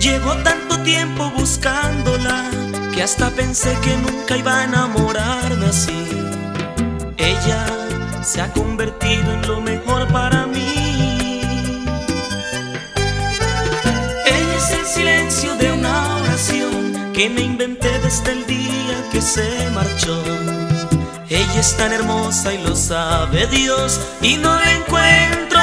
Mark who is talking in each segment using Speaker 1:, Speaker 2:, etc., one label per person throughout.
Speaker 1: Llevo tanto tiempo buscándola que hasta pensé que nunca iba a enamorarme así. Ella se ha convertido en lo mejor para mí. Ella es el silencio de una oración que me inventé desde el día que se marchó. Ella es tan hermosa y lo sabe Dios, y no la encuentro.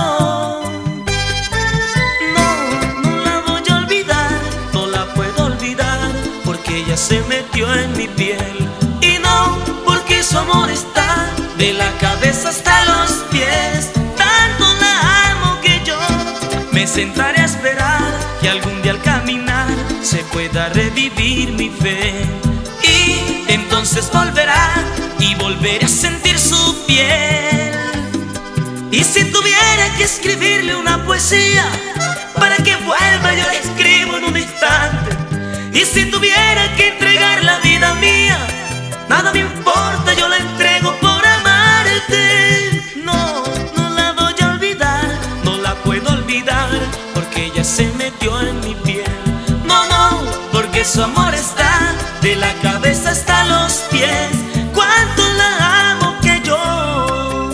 Speaker 1: Ella se metió en mi piel, y no porque su amor está de la cabeza hasta los pies. Tanto la amo que yo me sentaré a esperar que algún día al caminar se pueda revivir mi fe, y entonces volverá y volveré a sentir su piel. Y si tuviera que escribirle una poesía para que vuelva, yo la escribo en un instante. Y si tuviera que entregar la vida mía, nada me importa, yo la entrego por amarte. No, no la voy a olvidar, no la puedo olvidar, porque ella se metió en mi piel. No, no, porque su amor está de la cabeza hasta los pies. Cuánto la amo que yo.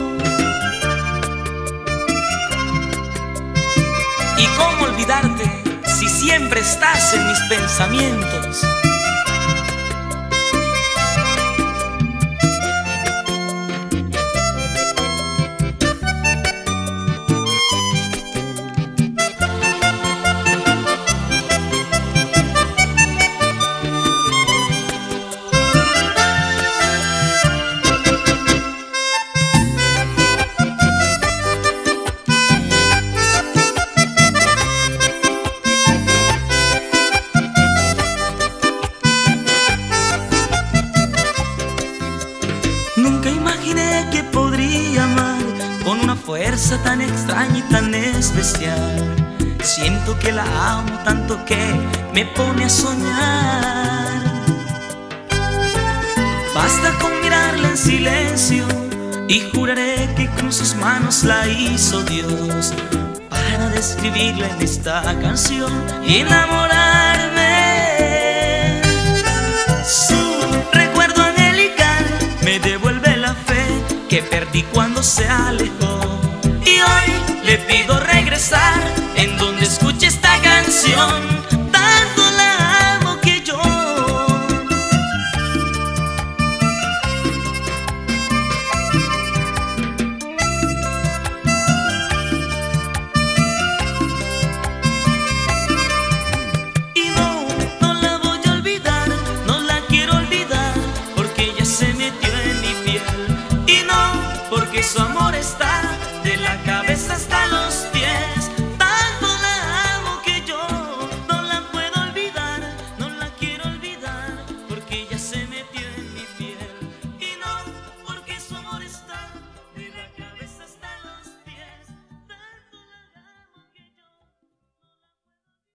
Speaker 1: ¿Y cómo olvidarte si siempre estás en mis pensamientos? Nunca imaginé que podría amar con una fuerza tan extraña y tan especial. Siento que la amo tanto que me pone a soñar. Basta con mirarla en silencio y juraré que con sus manos la hizo Dios para describirla en esta canción y enamorarme. Su recuerdo angelical me devuelve la fe que perdí cuando se alejó, y hoy le pido regresar en donde escuche esta canción.